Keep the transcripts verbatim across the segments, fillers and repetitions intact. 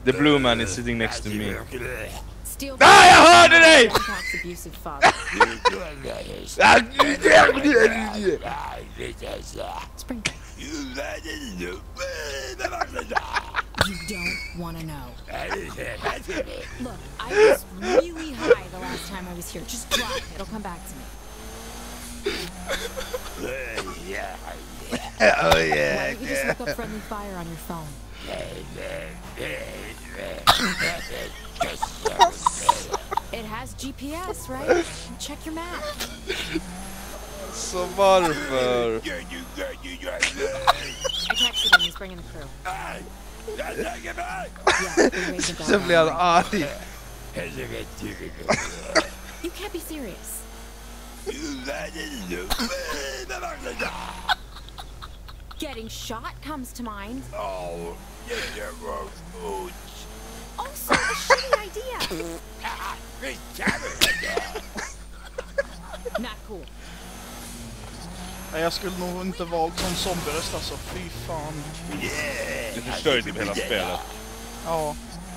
The blue man is sitting next to me. Steal Ah, jag hörde dig! Hancock's abusive father. Spring. You don't want to know. Look, I was really high the last time I was here. Just drive. It'll come back to me. Oh Why yeah. don't you just look up friendly fire on your phone? It has G P S, right? Check your map. Så varför? I texted him. He's bringing the crew. Yeah, we raised the Så dog. blir han arg. You can't be serious. Getting shot comes to mind. Also, a shitty idea. Not cool. Nej, jag skulle nog inte valt som zombieröst alltså. Fy fan. Du förstör ju typ hela spelet. Ja.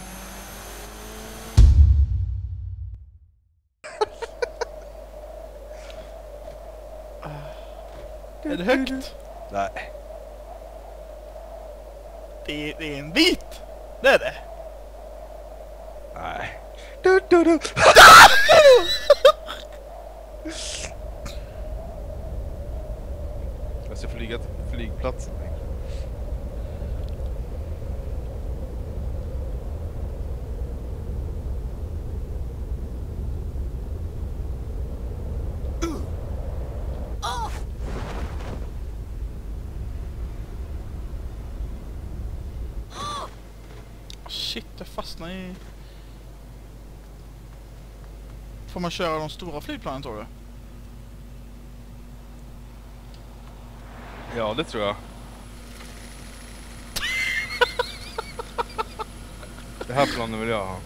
Är det högt? Nej. Det är, det är en bit. Det är det. Nej. Du, du, du. Jag ska flyga till flygplatsen. Shit, det fastnar i... Får man köra de stora flygplanen, tror du? Ja, det tror jag. Det här planen vill jag ha.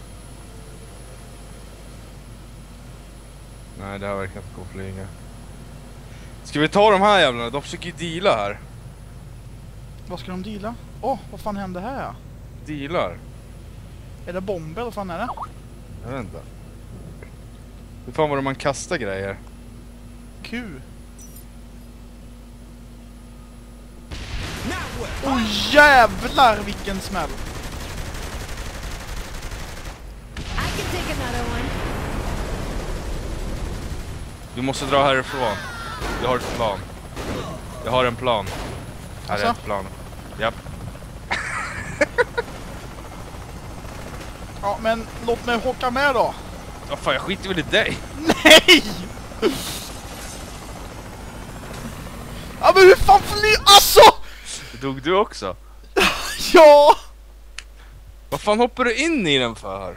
Nej, det här verkar inte gå att flyga. Ska vi ta de här jävlarna? De försöker ju deala här. Vad ska de deala? Åh, oh, vad fan händer här? Dealar? Är det bomber? Vad fan är det? Jag vet inte. Hur fan var det man kastar grejer? Q. Åh oh, jävlar vilken smäll. I can take another one. Du måste dra härifrån. Jag har ett plan. Jag har en plan. Här är Alltså? ett plan. Japp. Ja, men låt mig hocka med då. Vad fan, jag skiter väl i dig. Nej! Ja, men hur fan fly... Alltså! Dog du också? Ja! Vad fan hoppar du in i den för?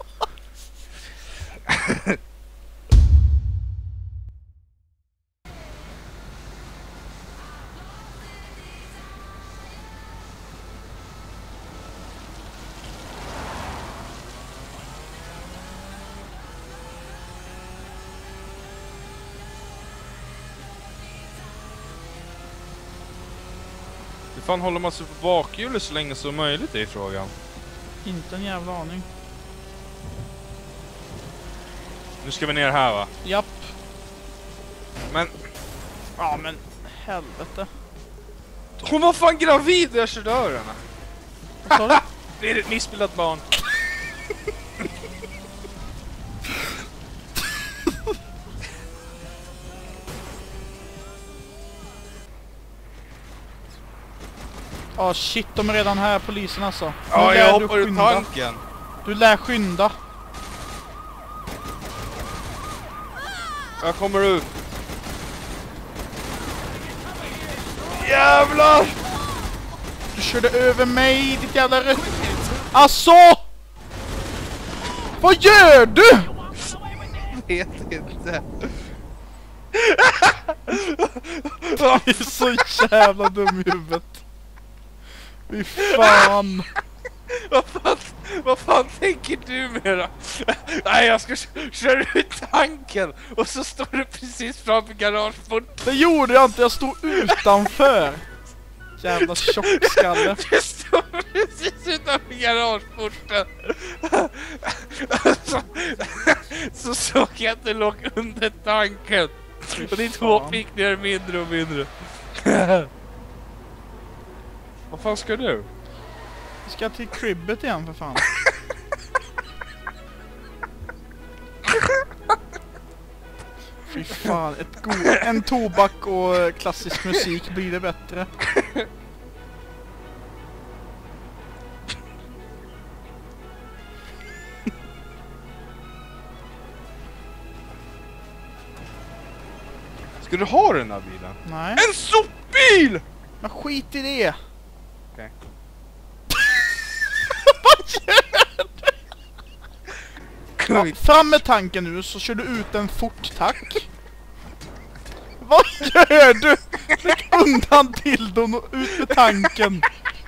Hur fan håller man sig på bakhjulet så länge som möjligt är frågan? Inte en jävla aning. Nu ska vi ner här, va? Japp. Men Ja, men helvete. hon var fan gravid när jag körde över henne. Vad sa du? Det är ett missbildat barn. Ja, shit, de är redan här, polisen alltså. Ja, Nu jag lär du hoppar ur skynda. tanken. Du lär skynda. Jag kommer ut. Jävlar! Du körde över mig, ditt jävla rött. Alltså! Vad gör du? Jag vet inte. Du är så jävla dum i huvudet. Fy fan. Vad fan, vad fan tänker du med då? Nej, jag ska köra ut tanken. Och så står du precis framför garageporten. Det gjorde jag inte, jag stod utanför. Jävla tjockskalle. Du står precis precis utanför garageporten. så, så såg jag att det låg under tanken. Och ditt hopp gick ner mindre och mindre. Vad fan ska du? Vi ska till cribbet igen för fan. Fy fan, ett go en tobak och klassisk musik blir det bättre. Ska du ha den här bilen? Nej. En sopbil! Men skit i det. Okej. Vad gör du? Ja, fram med tanken nu så kör du ut den fort, tack. Vad gör du? Lägg undan dildon och ut med tanken.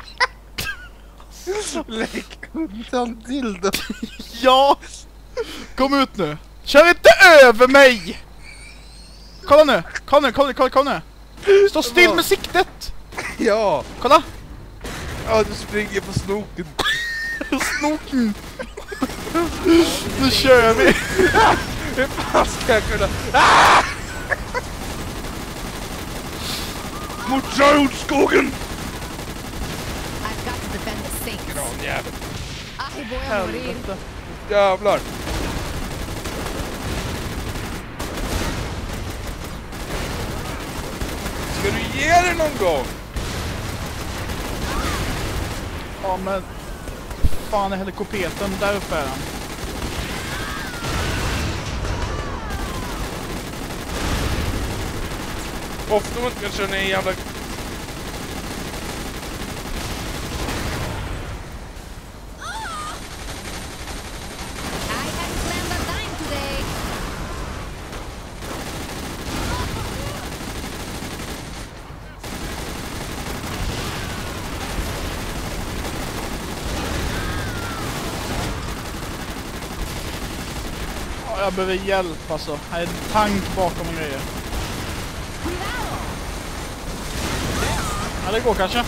Lägg undan dildo. Ja. Kom ut nu. Kör inte över mig. Kolla nu. Kolla nu, kolla, kolla, kolla nu. Stå still med siktet. Ja. Kolla. Ja, du springer på snoken. Snoken. Nu kör vi. Hur fan ska jag kunna... Ah! Mot jordskogen! I've got to defend the saints. Gran jävel. Ay, voy a morir. Helvete. Jävlar. Ska du ge det någon gång? Ja men... Fan är helikoptern? Där uppe är han. Ofta man inte kan köra ner en jävla... I hadn't planned on dying today. Ja, jag behöver hjälp alltså. Här är en tank bakom och grejer. Ja, det går kanske.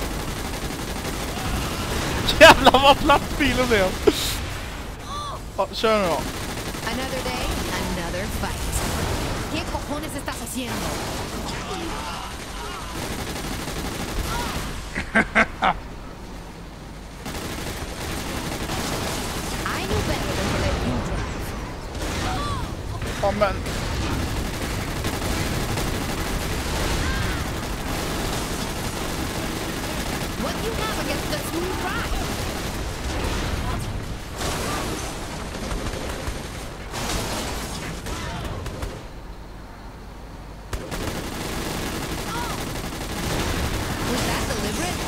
Jävlar vad platt bilen blev. Ja, kör nu då. Another day, another fight. ¿Qué cojones estás haciendo? I knew better than to let you drive. Ja, men... What do you have against the smooth ride? Was that deliberate?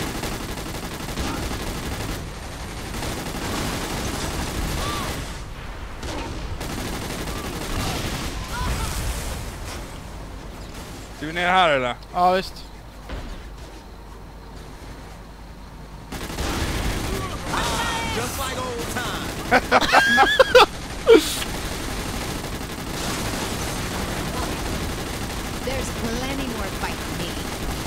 Ska vi ner här eller? Ja, visst. Just like old time. There's plenty more fighting me.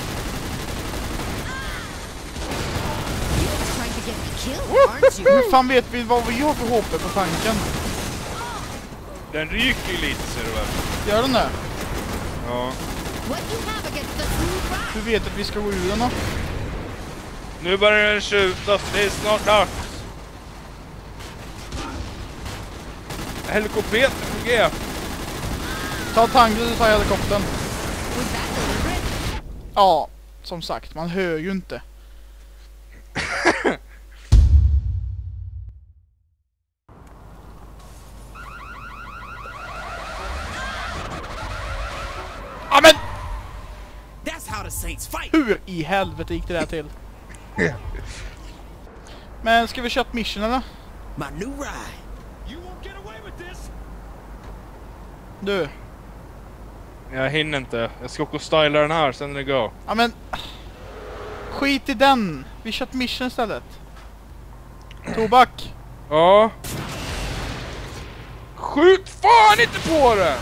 You're just trying to get me killed, aren't you? Hur fan vet vi vad vi har för H P på tanken? Den ryker ju lite, ser du väl? Gör den det? Ja. What do you have against the smooth ride? Du vet att vi ska gå ur den då? Nu börjar den skjutas, det är snart dags. Helikoptern fungerar. Ta tanken och ta helikoptern. Was that deliberate? Ja, som sagt, man hör ju inte. Ja men! That's how the Saints fight. Hur i helvete gick det där till? Men ska vi köra ett mission eller? My new ride. You won't get away with this. Du. Jag hinner inte. Jag ska åka och styla den här, sen är det go. Ja men... Skit i den. Vi kör ett mission istället. Tobak. Ja. Skjut fan inte på den!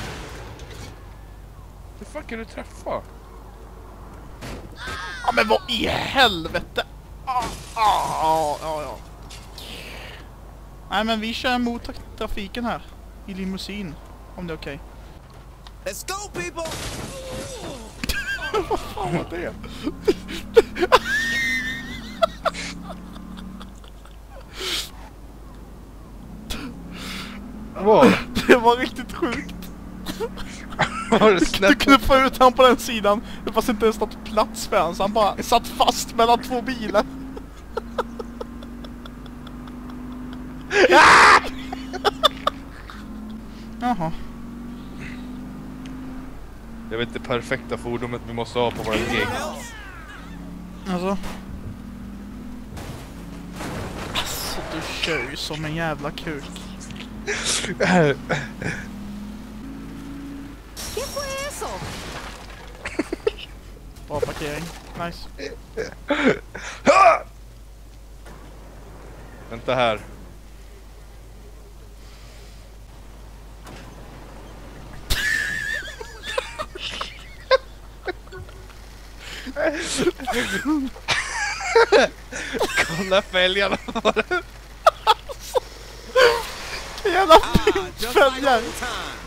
Hur fan kan du träffa? Ja men vad i helvete? Ah, Ja, ja, ja. Nej, men vi kör mot tra trafiken här. I limousin. Om det är okej. Okay. Let's go, people! Vad fan var det? Vad? Det var riktigt sjukt. Var det Du snett? kunde få ut han på den sidan. Det fanns inte ens något plats för han, så han bara satt fast mellan två bilar. Jaha. Det är väl inte perfekta fordonet vi måste ha på våra gig. Alltså. Alltså, du kör ju som en jävla kuk. Bra parkering. Nice. Vänta här. Kolla fälgarna på den. Jävla Ah, just like fälgar. old time.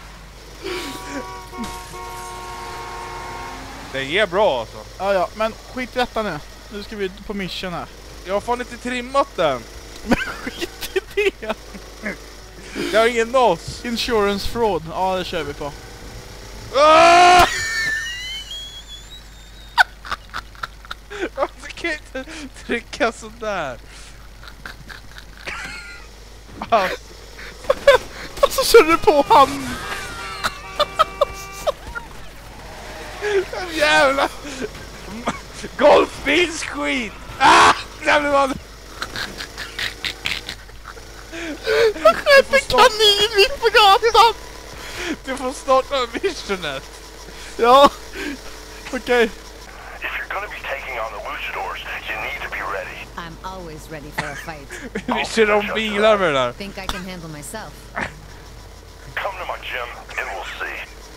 Den är bra alltså. Ja, ja, men skit i detta nu. Nu ska vi på mission här. Jag har fan inte trimmat den. Men skit i det. Jag har ingen nos. Insurance fraud. Ja, det kör vi på. Ah! Varför kan jag inte trycka sådär? Alltså. Alltså, kör du på han? Jävla golfbilsskit! Ah! Jävlar vad... Jag sköt en kanin mitt på gatan! Du får starta missionet. Ja, okej. Okay. If you're gonna be taking on the luchadors, you need to be ready. I'm always ready for a fight. Vi kör om bilar med det där. Think I can handle myself. Come to my gym and we'll see.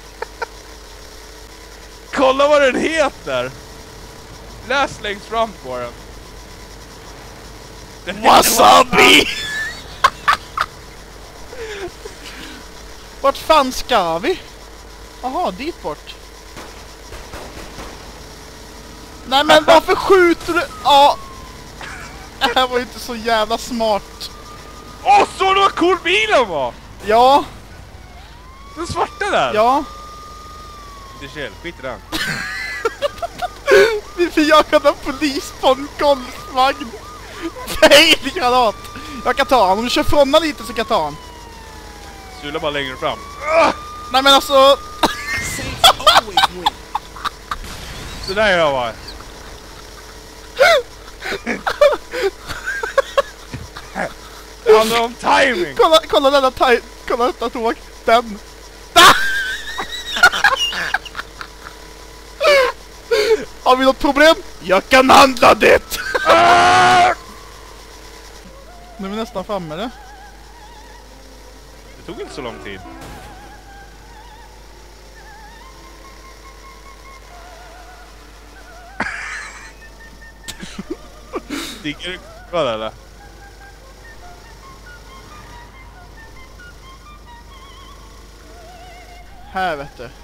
Kolla vad den heter! Läs längst fram på den. Den Wasabi! Vart fan ska vi? Jaha, dit bort. Nej, men varför skjuter du? Ja. Det här var ju inte så jävla smart. Åh, oh, så du vad cool bilen var! Ja, Den svarta där! ja. Det är chill, skit i den. Vi får jaga en polis på en golfvagn. Nej, granat. Jag kan ta honom. Om du kör från lite så kan jag ta honom. Sula bara längre fram. Nej, men alltså. Saints always win. Så där gör jag bara. Det handlar om timing. Kolla, kolla denna taj... Kolla detta tåg. Den. Har vi något problem? Jag kan handla det! Nu är vi nästan framme, eller? Det tog inte så lång tid. Sticker du kvar eller? Här vet du.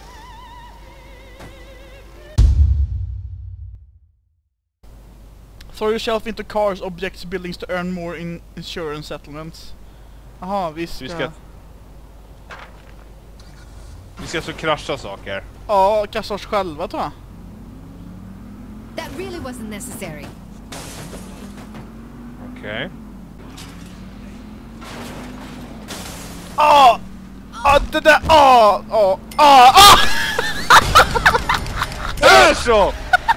Throw yourself into cars, objects, buildings to earn more in insurance settlements. Jaha, vi ska... Vi ska... Vi ska så krascha saker. Ja, kasta oss själva tror jag. That really wasn't necessary. Okej. Okay. Ah! Ah, det där! Ah! Ah! Ah! Ah! Gör så!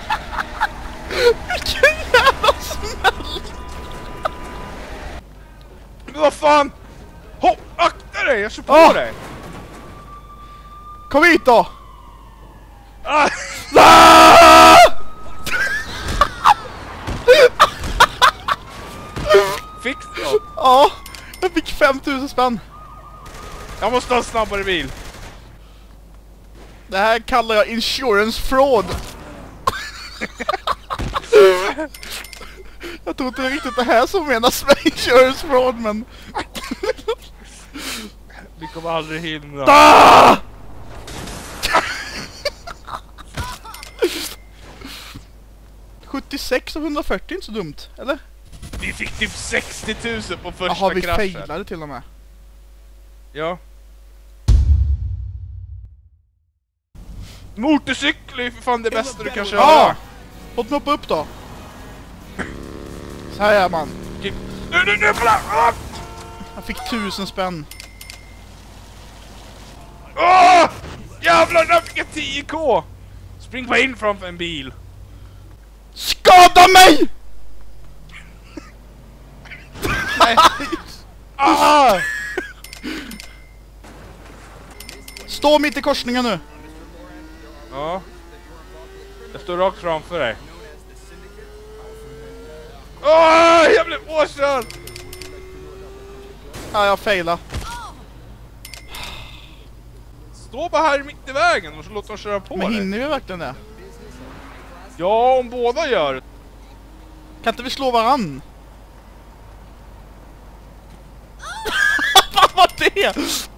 Vilken jävla smäll! Men vad fan? Hopp, akta dig! Jag kör på Ah! dig! Kom hit då! Ah! Ah! Fix då! Ja, jag fick fem tusen spänn. Jag måste ha en snabbare bil. Det här kallar jag insurance fraud. Jag Jag tror inte riktigt det här som menas med insurance fraud, men... Vi kommer aldrig hinna. Ah! sjuttiosex av hundrafyrtio är inte så dumt, eller? Vi fick typ sextio tusen på första Jaha, vi kraschen. failade till och med. Ja. Motorcykel är ju för fan det bästa du kan köra. Ja! Låt mig hoppa upp då. Så här är man. Nu, nu, nu, kolla! Ah! Jag fick tusen spänn. Åh! Jävlar, där fick jag tio K! Spring bara in framför en bil. Skada mig! Nej. Ah! Stå mitt i korsningen nu. Ja. Jag står rakt framför dig. Åh, jag blev påkörd! Ja, jag failade. Stå bara här mitt i vägen och så låt dem köra på Men dig. hinner vi verkligen det? Ja, om båda gör det. Kan inte vi slå varann? Vad var det?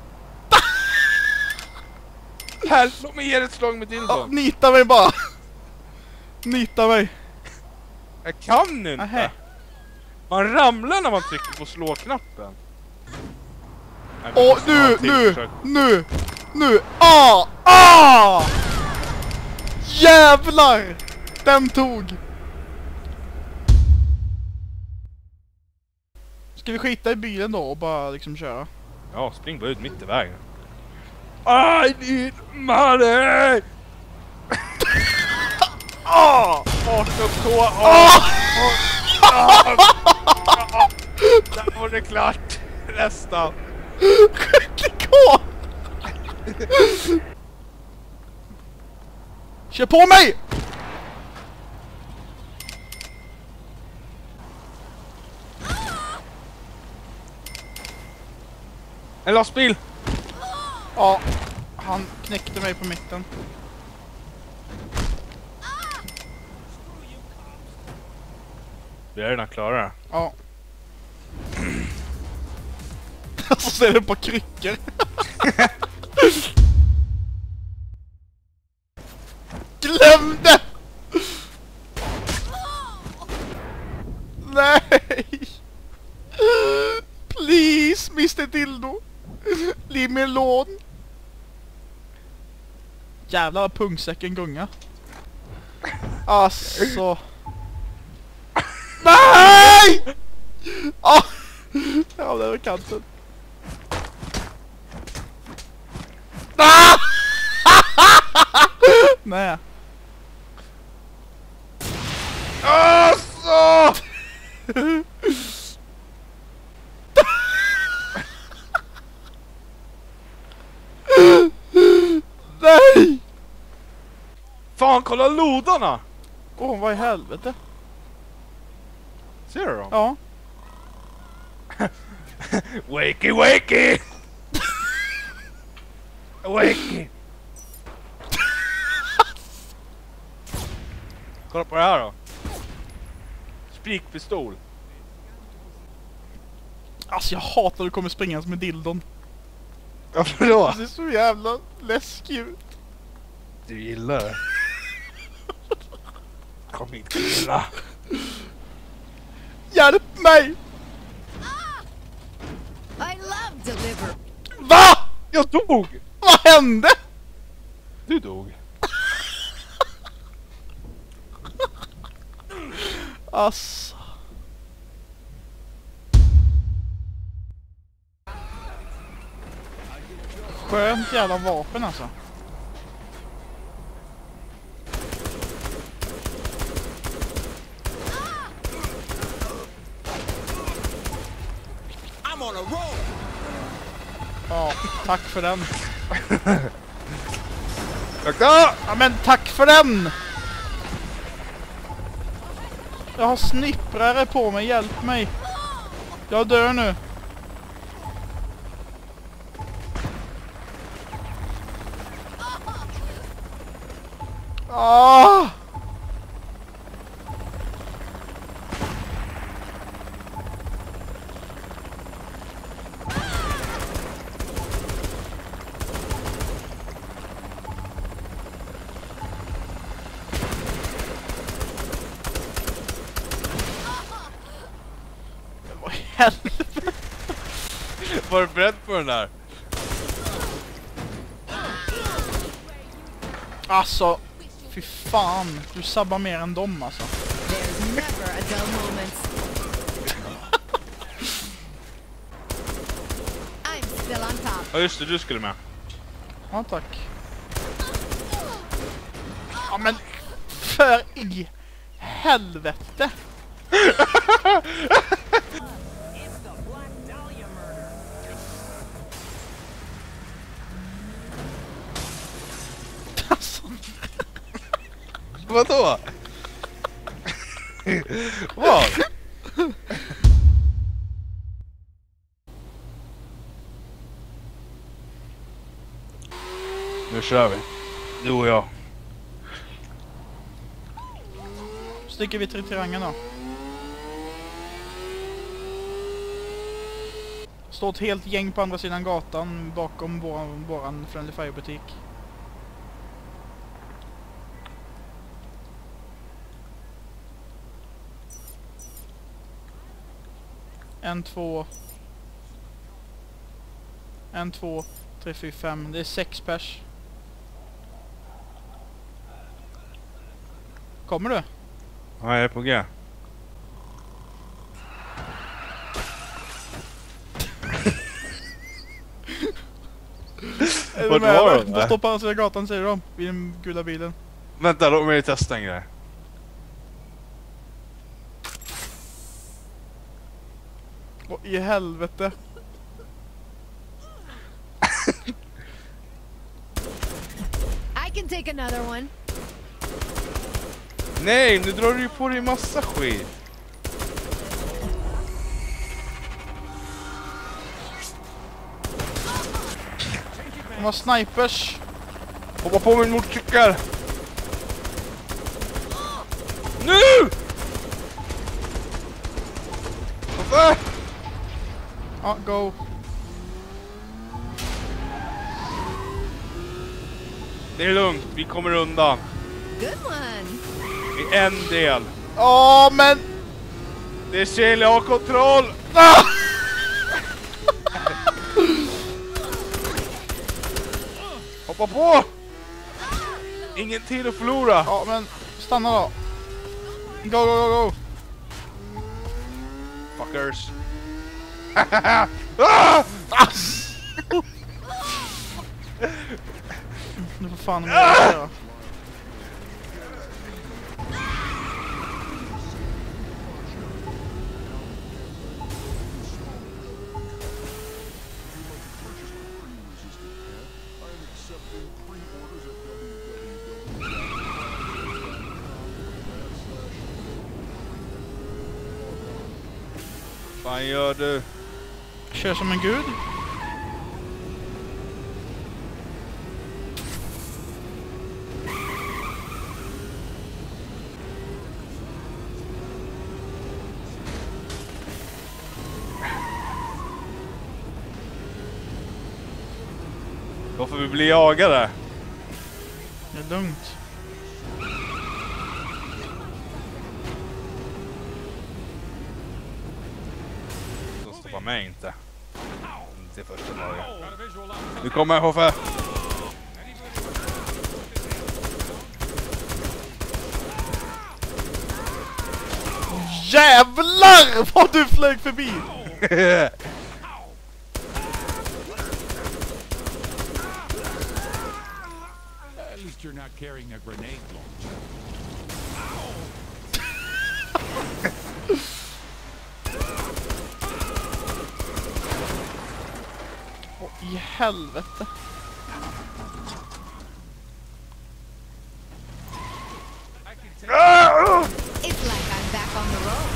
Här, låt mig ge ett slag med Ja, dildon. nita mig bara. Nita mig. Jag kan inte. Nähä. Man ramlar när man trycker på slå-knappen. Nej, men Åh, jag måste ha nu, en till nu, försök. nu, nu. Ah, ah! Jävlar! Den tog. Ska vi skita i bilen då och bara liksom köra? Ja, spring bara ut mitt i vägen. I need money! Ah! arton K! Åh! Åh! Där var det klart! Nästan! sjuttio K! Kör på mig! En lastbil! Ja, han knäckte mig på mitten. Vi är redan klara. Ja. Så ser det på kryckor. Glöm det! Nej! Please, mister Dildo. Leave me alone. Jävlar vad pungsäcken gunga. Alltså. Nej! Ah! Ja, det var kanten. Ah! Nej. Alltså! Nej! Fan, kolla lodarna! Åh, oh, vad i helvete? Ser du dem? Ja. Wakey, wakey! Wakey! Kolla på det här då. Spikpistol. Alltså jag hatar att du kommer springa med dildon. Varför då? Det ser så jävla läskig ut. Du gillar det. Kom hit, killa. Hjälp mig! I love deliver. Va? Jag dog! Vad hände? Du dog. Alltså. Skönt jävla vapen alltså. I'm on a roll. Ja, tack för den. Tackar! Ja men tack för den! Jag har snipprare på mig, hjälp mig. Jag dör nu. Ah! helvete? Var du beredd på den där? Alltså, fy fan. Du sabbar mer än dem alltså. There's never a dull moment. I'm still on top. Ja just det, du skulle med. Ja, tack. Ja, men för i helvete. Alltså. Vadå? Vad? Nu kör vi. Du och jag. Sticker vi till triangeln då. Står ett helt gäng på andra sidan gatan bakom vår, våran Friendly Fire butik. En, två. En, två, tre, fyra, fem. Det är sex pers. Kommer du? Ja, jag är på G. Är Vart du med? var de? De står på andra sidan gatan, säger de. Vid den gula bilen. Vänta, låt mig testa en grej. Åh, i helvete. I can take another one. Nej, nu drar du ju på dig massa skit. De har snipers. Hoppa på min motorcykel. Nu! Varför? Ja, go. Det är lugnt, vi kommer undan. Good one. I en del. Åh, men... Det är Kjell, jag har kontroll. Ah! Hoppa på! Ingen tid att förlora. Ja, men stanna då. Go, go, go, go. Fuckers. Ah! Nu får fan med att göra. Vad gör du? Kör som en gud. Då får vi bli jagade. Det är lugnt. De stoppar mig inte. Inte i första början. Nu kommer jag, Hoffe. Jävlar vad du flög förbi! At least you're not carrying a grenade launcher. Åh, i helvete. It's like I'm back on the road.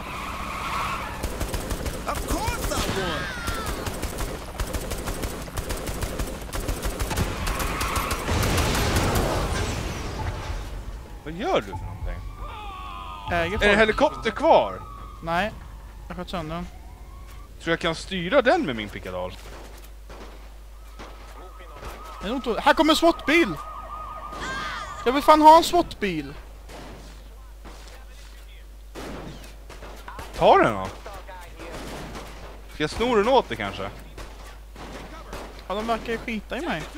Of course I won. gör du för någonting? Äger Är det folk? helikopter kvar? Nej. Jag sköt sönder den. Tror jag kan styra den med min pickadall? Det är nog inte... Här kommer en SWAT-bil! Jag vill fan ha en SWAT-bil! Ta den då. Ska jag sno den åt det kanske? Ja, de verkar ju skita i mig.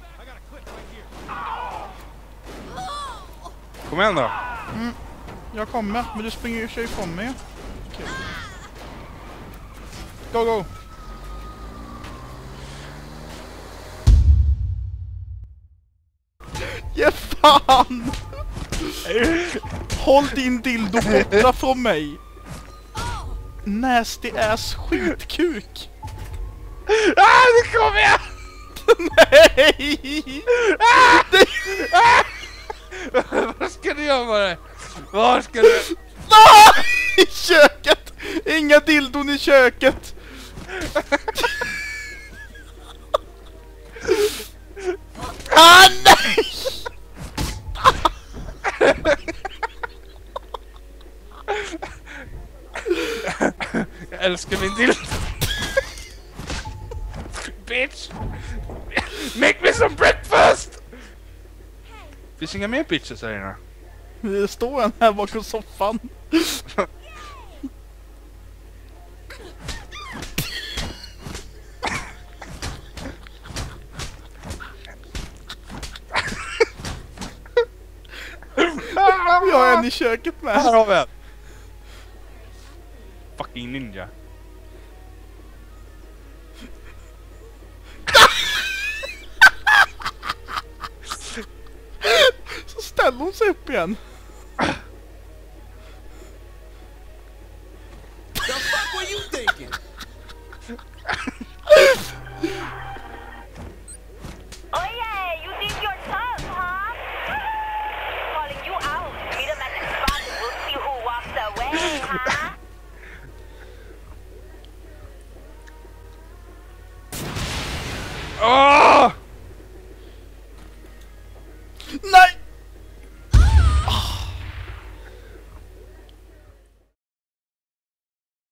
Kom igen då. Mm. Jag kommer, men du springer ju kör ifrån mig. Okej. Go, go! Ja, fan! Håll din dildo borta från mig! Nasty ass skitkuk! Ah, nu kommer jag! Nej! Vad ska du göra med det? Var ska du? Ah! I köket! Inga dildon i köket! Ah, nej! Jag älskar min dildo. Bitch! Make me some breakfast! Finns inga mer bitches här inne? Det står en här bakom soffan. Vi har en i köket med. Här har vi en! Fucking ninja. Så ställer hon sig upp igen.